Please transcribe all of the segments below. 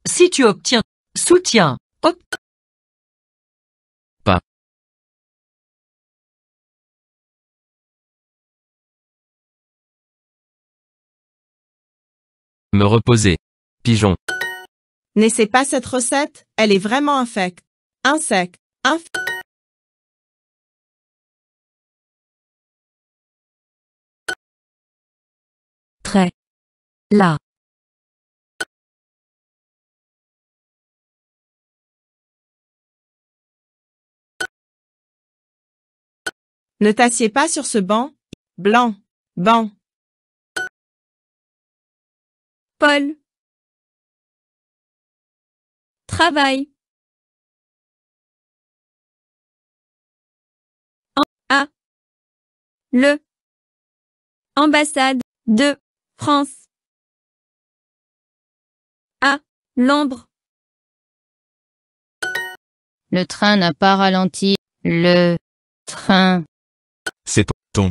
Si tu obtiens, soutien, Pas. Me reposer. Pigeon. N'essaie pas cette recette, elle est vraiment infecte. Insecte. très, là, Ne t'assieds pas sur ce banc. Blanc. Banc. Paul. Travail. Le. Ambassade de France. À Londres. Le train n'a pas ralenti. Le train. C'est ton.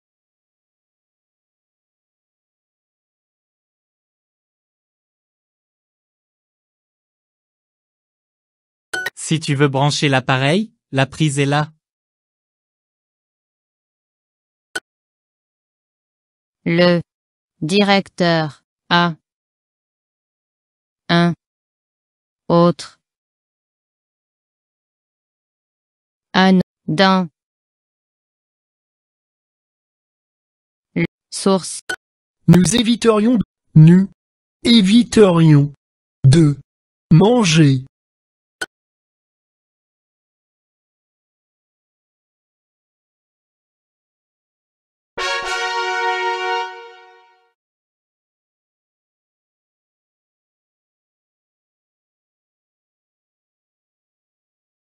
Si tu veux brancher l'appareil, la prise est là. Le directeur a un autre dans le source. Nous éviterions de manger